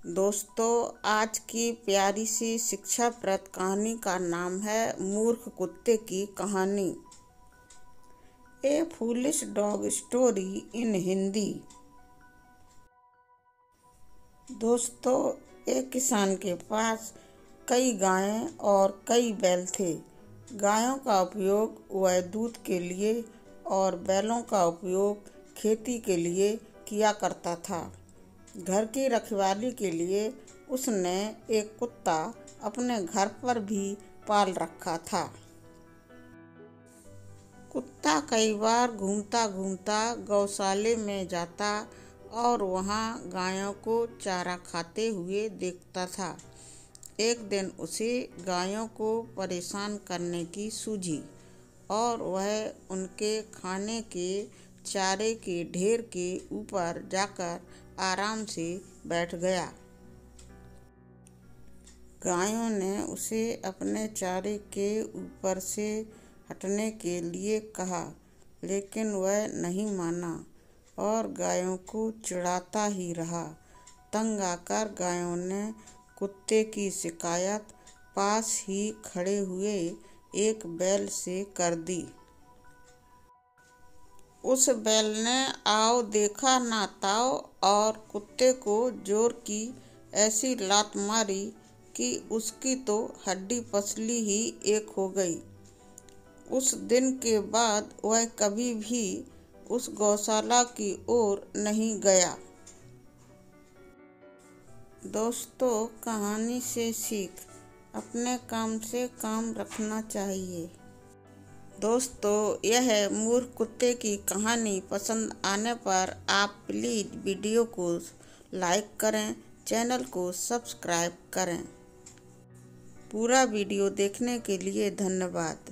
दोस्तों, आज की प्यारी सी शिक्षाप्रद कहानी का नाम है मूर्ख कुत्ते की कहानी। A foolish dog story in Hindi. दोस्तों, एक किसान के पास कई गायें और कई बैल थे। गायों का उपयोग वह दूध के लिए और बैलों का उपयोग खेती के लिए किया करता था। घर की रखवाली के लिए उसने एक कुत्ता अपने घर पर भी पाल रखा था। कुत्ता कई बार घूमता घूमता गौशाले में जाता और वहाँ गायों को चारा खाते हुए देखता था। एक दिन उसे गायों को परेशान करने की सूझी और वह उनके खाने के चारे के ढेर के ऊपर जाकर आराम से बैठ गया। गायों ने उसे अपने चारे के ऊपर से हटने के लिए कहा, लेकिन वह नहीं माना और गायों को चिढ़ाता ही रहा। तंग आकर गायों ने कुत्ते की शिकायत पास ही खड़े हुए एक बैल से कर दी। उस बैल ने आओ देखा ना ताओ और कुत्ते को जोर की ऐसी लात मारी कि उसकी तो हड्डी पसली ही एक हो गई। उस दिन के बाद वह कभी भी उस गौशाला की ओर नहीं गया। दोस्तों, कहानी से सीख, अपने काम से काम रखना चाहिए। दोस्तों, यह मूर्ख कुत्ते की कहानी पसंद आने पर आप प्लीज़ वीडियो को लाइक करें, चैनल को सब्सक्राइब करें। पूरा वीडियो देखने के लिए धन्यवाद।